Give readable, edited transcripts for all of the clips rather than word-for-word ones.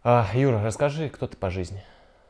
Юра, расскажи, кто ты по жизни?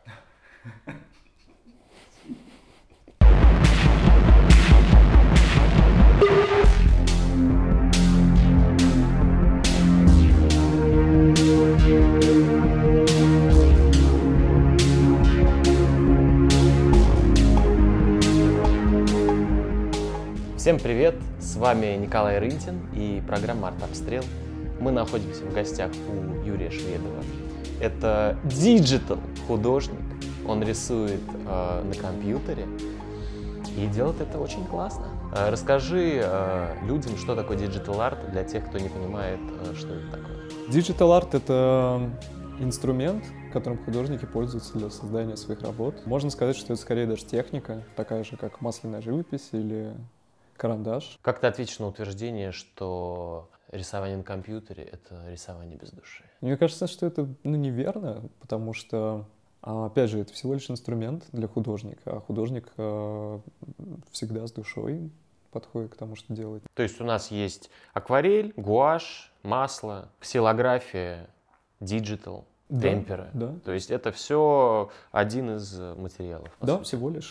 Всем привет! С вами Николай Рынтин и программа «Артобстрел». Мы находимся в гостях у Юрия Шведова. Это диджитал художник. Он рисует на компьютере и делает это очень классно. Расскажи людям, что такое диджитал арт, для тех, кто не понимает, что это такое. Диджитал арт — это инструмент, которым художники пользуются для создания своих работ. Можно сказать, что это скорее даже техника, такая же, как масляная живопись или карандаш. Как ты ответишь на утверждение, что рисование на компьютере — это рисование без души? Мне кажется, что это неверно, потому что, опять же, это всего лишь инструмент для художника, а художник всегда с душой подходит к тому, что делает. То есть у нас есть акварель, гуашь, масло, ксилография, диджитал, темпера. Да. То есть это все один из материалов. Да, всего лишь.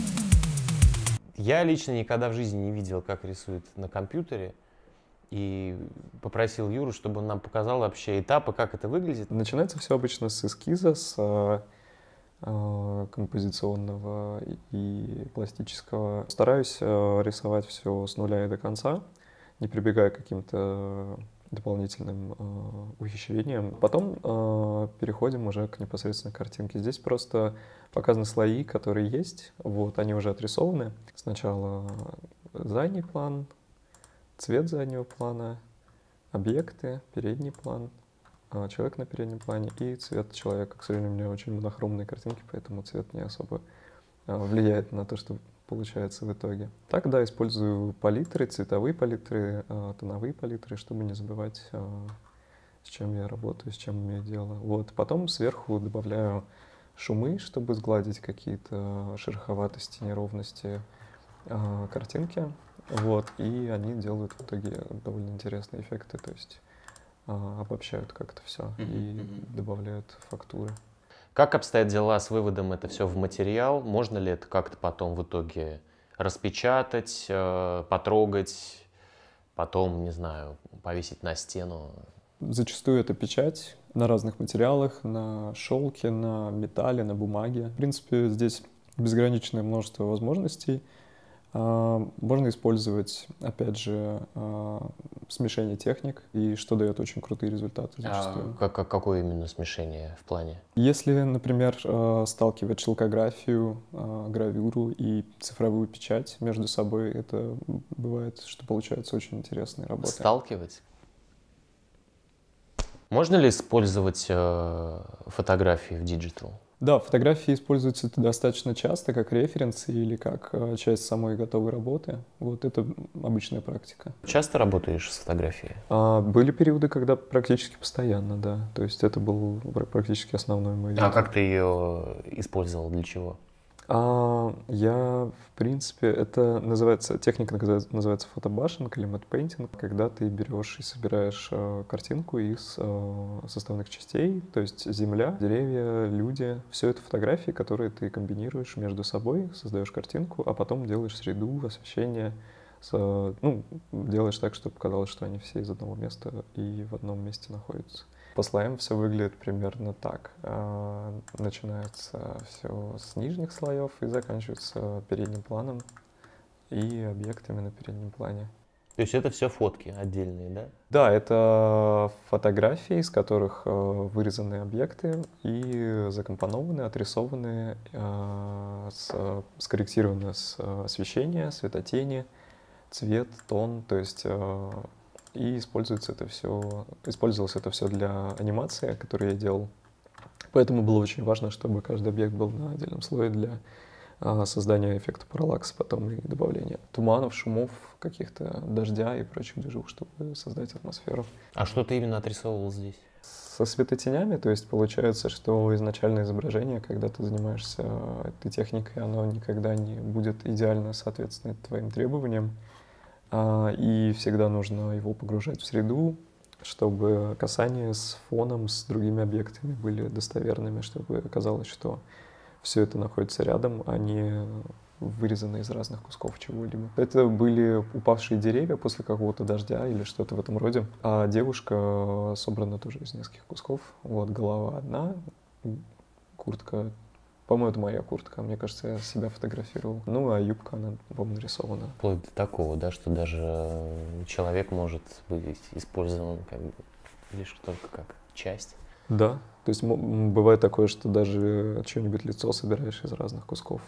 Я лично никогда в жизни не видел, как рисует на компьютере, и попросил Юру, чтобы он нам показал вообще этапы, как это выглядит. Начинается все обычно с эскиза, с композиционного и пластического. Стараюсь рисовать все с нуля и до конца, не прибегая к каким-то дополнительным ухищрениям. Потом переходим уже к непосредственно картинке. Здесь просто показаны слои, которые есть. Вот, они уже отрисованы. Сначала задний план, цвет заднего плана, объекты, передний план, человек на переднем плане и цвет человека. К сожалению, у меня очень монохромные картинки, поэтому цвет не особо влияет на то, что получается в итоге. Так, да, использую палитры, цветовые палитры, тоновые палитры, чтобы не забывать, с чем я работаю, с чем имею дело. Вот. Потом сверху добавляю шумы, чтобы сгладить какие-то шероховатости, неровности картинки. Вот. И они делают в итоге довольно интересные эффекты, то есть обобщают как-то все и добавляют фактуры. Как обстоят дела с выводом это все в материал? Можно ли это как-то потом в итоге распечатать, потрогать, потом, не знаю, повесить на стену? Зачастую это печать на разных материалах, на шелке, на металле, на бумаге. В принципе, здесь безграничное множество возможностей. Можно использовать, опять же, смешение техник, и что дает очень крутые результаты зачастую. Какое именно смешение в плане? Если, например, сталкивать шелкографию, гравюру и цифровую печать между собой, это бывает, что получаются очень интересные работы. Сталкивать? Можно ли использовать фотографии в диджитал? Да, фотографии используются достаточно часто как референс или как часть самой готовой работы. Вот это обычная практика. Часто работаешь с фотографией? Были периоды, когда практически постоянно, да. То есть это был практически основной мой день. А как ты ее использовал, для чего? Я, в принципе, это называется, техника называется фотобашинг или мэтт-пейнтинг, когда ты берешь и собираешь картинку из составных частей, то есть земля, деревья, люди, все это фотографии, которые ты комбинируешь между собой, создаешь картинку, а потом делаешь среду, освещение, делаешь так, чтобы казалось, что они все из одного места и в одном месте находятся. По слоям все выглядит примерно так. Начинается все с нижних слоев и заканчивается передним планом и объектами на переднем плане. То есть это все фотки отдельные, да? Да, это фотографии, из которых вырезаны объекты и закомпонованы, отрисованы, скорректировано с освещения, светотени, цвет, тон, то есть и использовалось это все для анимации, которую я делал. Поэтому было очень важно, чтобы каждый объект был на отдельном слое для создания эффекта параллакса потом и добавления туманов, шумов, каких-то дождя и прочих движух, чтобы создать атмосферу. А что ты именно отрисовывал здесь? Со светотенями, то есть получается, что изначальное изображение, когда ты занимаешься этой техникой, оно никогда не будет идеально соответствовать твоим требованиям. И всегда нужно его погружать в среду, чтобы касания с фоном, с другими объектами были достоверными, чтобы оказалось, что все это находится рядом, а не вырезано из разных кусков чего-либо. Это были упавшие деревья после какого-то дождя или что-то в этом роде. А девушка собрана тоже из нескольких кусков. Вот голова одна, куртка. По-моему, это моя куртка. Мне кажется, я себя фотографировал. Ну, а юбка, она, по-моему, нарисована. Вплоть до такого, да, что даже человек может быть использован как бы лишь только как часть. Да. То есть бывает такое, что даже чье-нибудь лицо собираешь из разных кусков.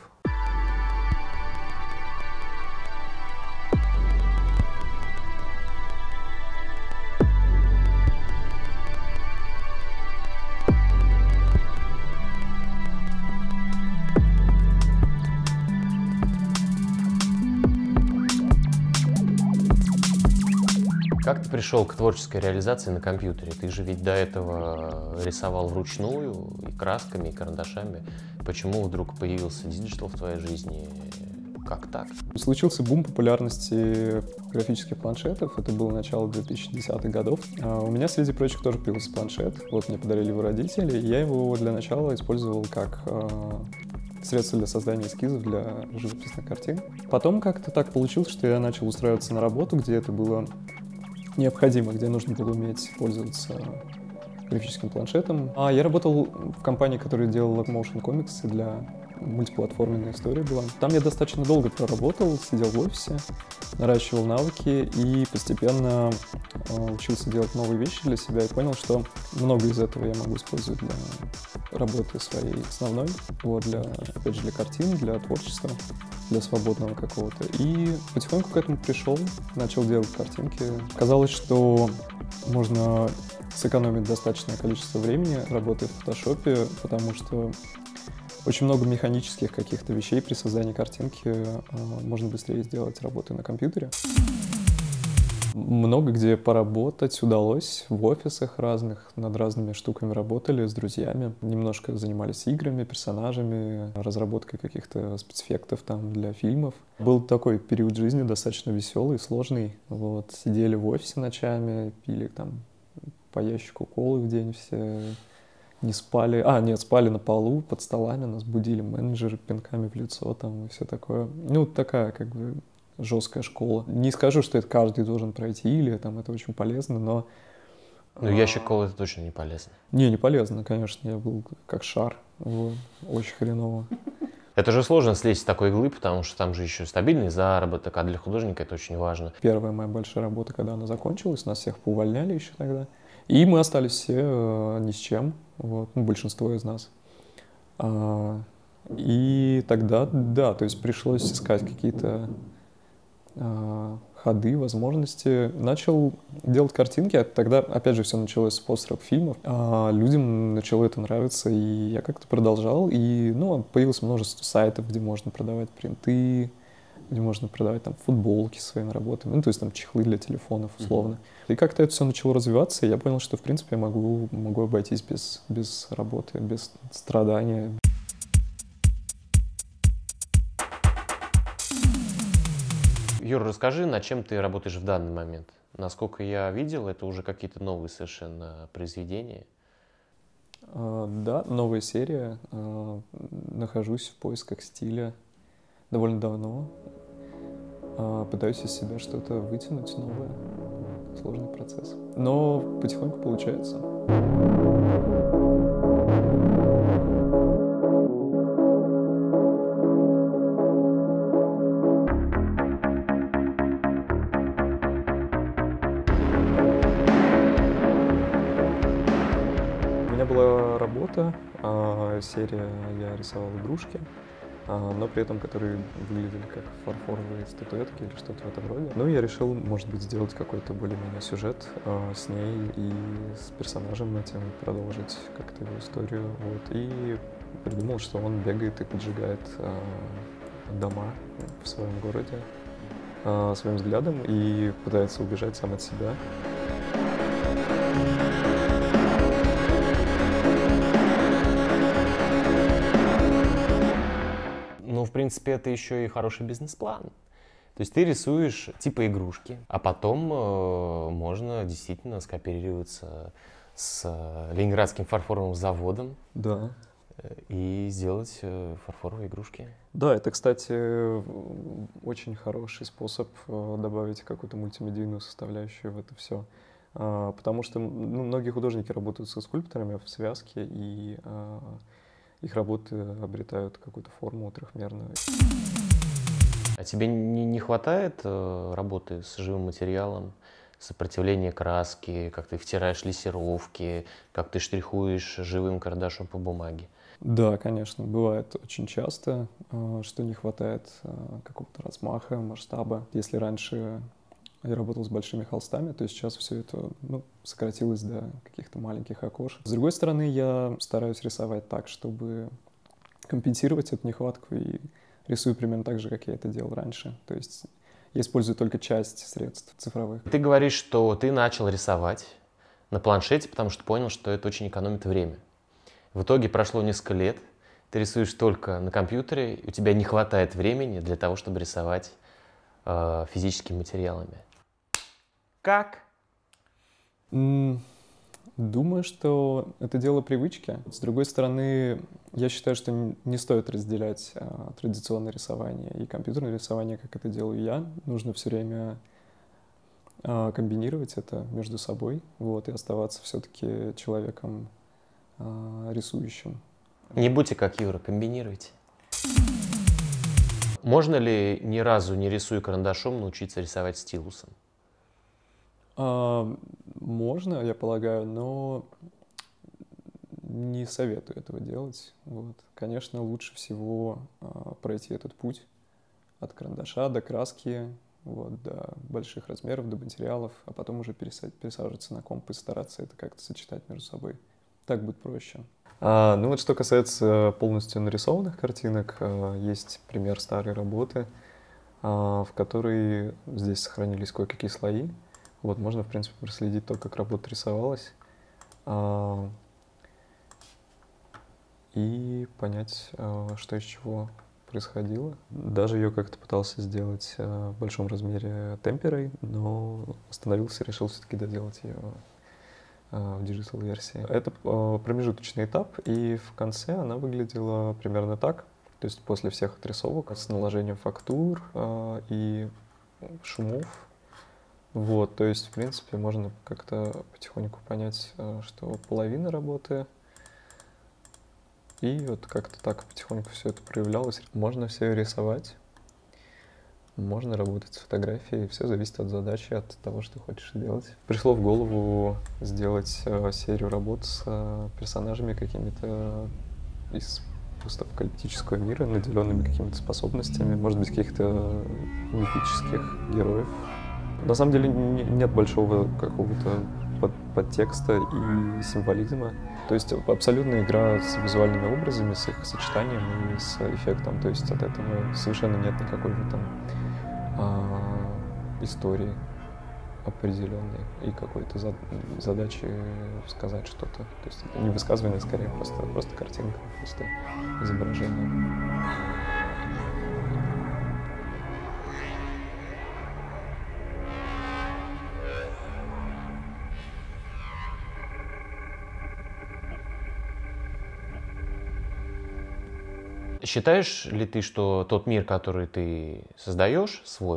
Как ты пришел к творческой реализации на компьютере? Ты же ведь до этого рисовал вручную, и красками, и карандашами. Почему вдруг появился диджитал в твоей жизни? Как так? Случился бум популярности графических планшетов. Это было начало 2010-х годов. У меня, среди прочих, тоже появился планшет. Вот мне подарили его родители. Я его для начала использовал как средство для создания эскизов для живописных картин. Потом как-то так получилось, что я начал устраиваться на работу, где это было необходимо, где нужно было уметь пользоваться графическим планшетом. Я работал в компании, которая делала motion комиксы для мультиплатформенной истории была. Там я достаточно долго проработал, сидел в офисе, наращивал навыки и постепенно учился делать новые вещи для себя и понял, что много из этого я могу использовать для работы своей основной, вот, опять же, для картин, для творчества, для свободного какого-то. И потихоньку к этому пришел, начал делать картинки. Казалось, что можно сэкономить достаточное количество времени, работая в фотошопе, потому что очень много механических каких-то вещей при создании картинки можно быстрее сделать, работая на компьютере. Много где поработать удалось, в офисах разных, над разными штуками работали с друзьями. Немножко занимались играми, персонажами, разработкой каких-то спецэффектов там для фильмов. Был такой период жизни достаточно веселый, сложный. Вот, сидели в офисе ночами, пили там по ящику колы в день все. Не спали, спали на полу, под столами, нас будили менеджеры пинками в лицо там и все такое. Ну, такая как бы жесткая школа. Не скажу, что это каждый должен пройти, или там это очень полезно, но... Ну, ящик колы это точно не полезно. Не полезно, конечно, я был как шар, вот, очень хреново. Это же сложно слезть с такой иглы, потому что там же еще стабильный заработок, а для художника это очень важно. Первая моя большая работа, когда она закончилась, нас всех поувольняли еще тогда. И мы остались все ни с чем, вот, ну, большинство из нас. И тогда, да, то есть пришлось искать какие-то ходы, возможности. Начал делать картинки, тогда, опять же, все началось с постеров фильмов. Людям начало это нравиться, и я как-то продолжал. И, ну, появилось множество сайтов, где можно продавать принты, где можно продавать там футболки своими работами, ну, то есть там чехлы для телефонов, условно. И как-то это все начало развиваться, и я понял, что, в принципе, я могу обойтись без работы, без страдания. Юр, расскажи, над чем ты работаешь в данный момент? Насколько я видел, это уже какие-то новые совершенно произведения. Да, новая серия. Нахожусь в поисках стиля довольно давно. Пытаюсь из себя что-то вытянуть новое. Сложный процесс. Но потихоньку получается. У меня была работа, серия я рисовал игрушки, но при этом которые выглядели как фарфоровые статуэтки или что-то в этом роде. Ну, я решил, может быть, сделать какой-то более-менее сюжет с ней и с персонажем этим, продолжить как-то его историю. Вот. И придумал, что он бегает и поджигает дома в своем городе своим взглядом и пытается убежать сам от себя. Ну, в принципе, это еще и хороший бизнес-план. То есть ты рисуешь типа игрушки, а потом можно действительно скооперироваться с Ленинградским фарфоровым заводом. Да. И сделать фарфоровые игрушки. Да, это, кстати, очень хороший способ добавить какую-то мультимедийную составляющую в это все. Потому что многие художники работают со скульпторами в связке, и их работы обретают какую-то форму трехмерную. А тебе не хватает работы с живым материалом, сопротивления краски, как ты втираешь лессировки, как ты штрихуешь живым карандашом по бумаге? Да, конечно, бывает очень часто, что не хватает какого-то размаха, масштаба. Если раньше я работал с большими холстами, то сейчас все это сократилось до каких-то маленьких окошек. С другой стороны, я стараюсь рисовать так, чтобы компенсировать эту нехватку, и рисую примерно так же, как я это делал раньше. То есть я использую только часть средств цифровых. Ты говоришь, что ты начал рисовать на планшете, потому что понял, что это очень экономит время. В итоге прошло несколько лет, ты рисуешь только на компьютере, у тебя не хватает времени для того, чтобы рисовать физическими материалами. Как? Думаю, что это дело привычки. С другой стороны, я считаю, что не стоит разделять традиционное рисование и компьютерное рисование, как это делаю я. Нужно все время комбинировать это между собой, и оставаться все-таки человеком рисующим. Не будьте как Юра, комбинируйте. Можно ли ни разу не рисуя карандашом научиться рисовать стилусом? Можно, я полагаю, но не советую этого делать. Конечно, лучше всего пройти этот путь от карандаша до краски, до больших размеров, до материалов, а потом уже пересаживаться на комп и стараться это как-то сочетать между собой. Так будет проще. Что касается полностью нарисованных картинок, есть пример старой работы, в которой здесь сохранились кое-какие слои. Можно, в принципе, проследить то, как работа рисовалась, и понять, что из чего происходило. Даже ее как-то пытался сделать в большом размере темперой, но остановился и решил все-таки доделать ее в диджитал-версии. Это промежуточный этап, и в конце она выглядела примерно так. То есть после всех отрисовок с наложением фактур и шумов. То есть, в принципе, можно как-то потихоньку понять, что половина работы, и как-то так потихоньку все это проявлялось. Можно все рисовать, можно работать с фотографией, все зависит от задачи, от того, что хочешь делать. Пришло в голову сделать серию работ с персонажами какими-то из постапокалиптического мира, наделенными какими-то способностями, может быть, каких-то мифических героев. На самом деле нет большого какого-то подтекста и символизма. То есть абсолютно игра с визуальными образами, с их сочетанием и с эффектом. То есть от этого совершенно нет никакой истории определенной и какой-то задачи сказать что-то. То есть не высказывание, скорее, просто картинка, просто изображение. Считаешь ли ты, что тот мир, который ты создаешь, свой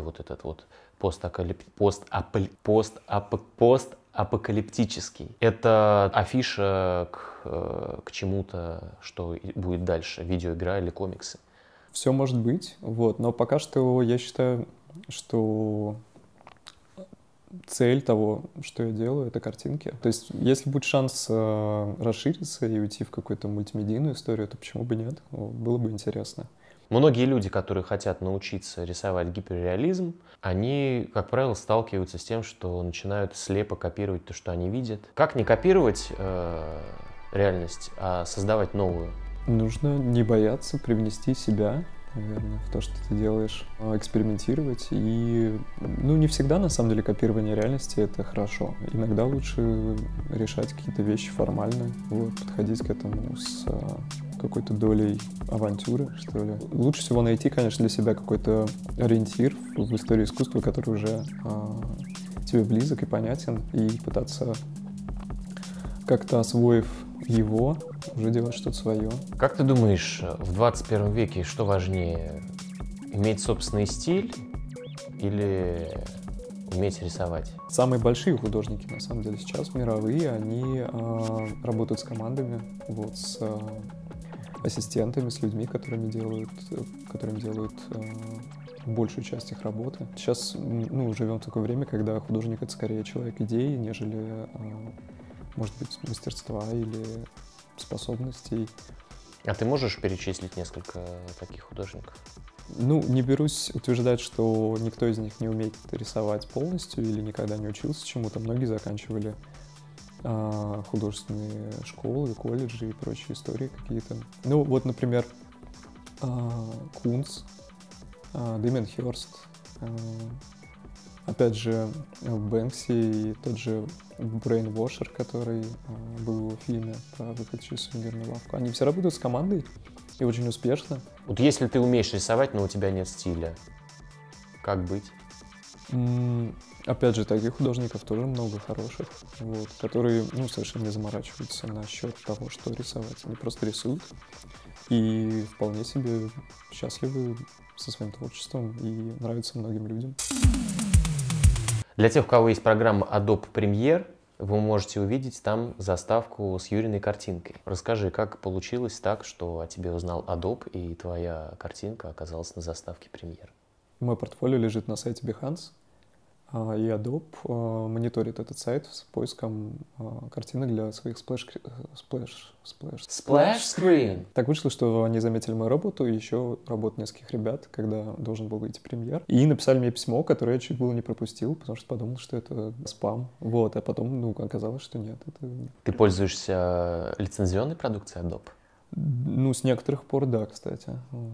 постапокалиптический, это афиша к чему-то, что будет дальше, видеоигра или комиксы? Все может быть, но пока что я считаю, что цель того, что я делаю, это картинки. То есть, если будет шанс расшириться и уйти в какую-то мультимедийную историю, то почему бы нет? Было бы интересно. Многие люди, которые хотят научиться рисовать гиперреализм, они, как правило, сталкиваются с тем, что начинают слепо копировать то, что они видят. Как не копировать реальность, а создавать новую? Нужно не бояться привнести себя, наверное, в то, что ты делаешь, экспериментировать. И, не всегда, на самом деле, копирование реальности — это хорошо. Иногда лучше решать какие-то вещи формально, подходить к этому с какой-то долей авантюры, что ли. Лучше всего найти, конечно, для себя какой-то ориентир в истории искусства, который уже тебе близок и понятен, и пытаться, как-то освоив его, уже делать что-то свое. Как ты думаешь, в 21 веке что важнее, иметь собственный стиль или уметь рисовать? Самые большие художники, на самом деле, сейчас мировые, они работают с командами, вот, с ассистентами, с людьми, которым делают большую часть их работы. Сейчас, живем в такое время, когда художник — это скорее человек идеи, нежели, может быть, мастерства или способностей. А ты можешь перечислить несколько таких художников? Не берусь утверждать, что никто из них не умеет рисовать полностью или никогда не учился чему-то. Многие заканчивали художественные школы, колледжи и прочие истории какие-то. Например, Кунц, Дэмиан Хёрст, опять же, Бэнкси и тот же Брейнвошер, который был в фильме про выходящую сувенирную лавку. Они все работают с командой и очень успешно. Вот если ты умеешь рисовать, но у тебя нет стиля, как быть? Опять же, таких художников тоже много хороших, которые совершенно не заморачиваются насчет того, что рисовать. Они просто рисуют и вполне себе счастливы со своим творчеством и нравятся многим людям. Для тех, у кого есть программа Adobe Premiere, вы можете увидеть там заставку с Юриной картинкой. Расскажи, как получилось так, что о тебе узнал Adobe, и твоя картинка оказалась на заставке Premiere? Мое портфолио лежит на сайте Behance, и Adobe мониторит этот сайт с поиском картинок для своих splash screen. Так вышло, что они заметили мою работу и еще работу нескольких ребят, когда должен был выйти премьер. И написали мне письмо, которое я чуть было не пропустил, потому что подумал, что это спам. А потом, оказалось, что нет. Ты пользуешься лицензионной продукцией Adobe? С некоторых пор, да, кстати.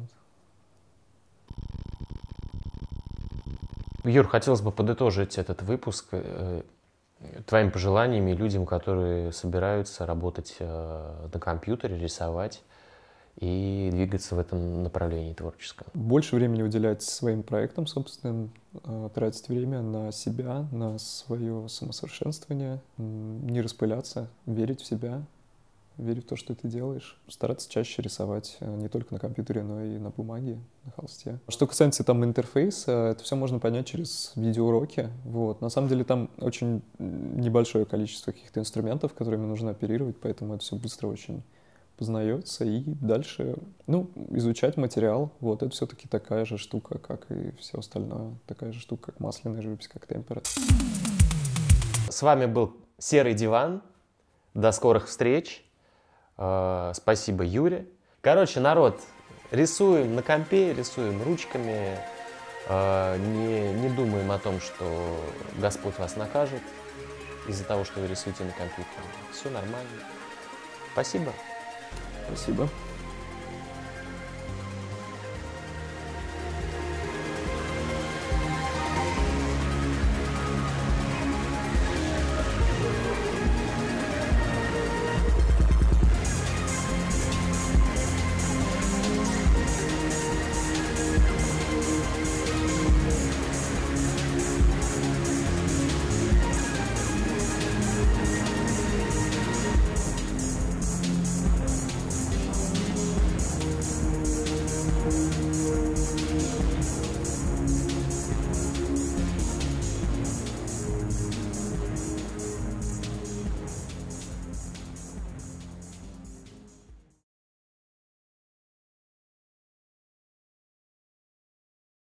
Юр, хотелось бы подытожить этот выпуск твоими пожеланиями людям, которые собираются работать на компьютере, рисовать и двигаться в этом направлении творческом. Больше времени уделять своим проектам собственным, тратить время на себя, на свое самосовершенствование, не распыляться, верить в себя, верить в то, что ты делаешь, стараться чаще рисовать не только на компьютере, но и на бумаге, на холсте. Что касается интерфейса, это все можно понять через видеоуроки. На самом деле там очень небольшое количество каких-то инструментов, которыми нужно оперировать, поэтому это все быстро очень познается. И дальше, изучать материал. Это все-таки такая же штука, как и все остальное. Такая же штука, как масляная живопись, как темпера. С вами был Серый диван. До скорых встреч. Спасибо, Юре. Народ, рисуем на компе, рисуем ручками, не думаем о том, что Господь вас накажет из-за того, что вы рисуете на компьютере. Все нормально. Спасибо. Спасибо.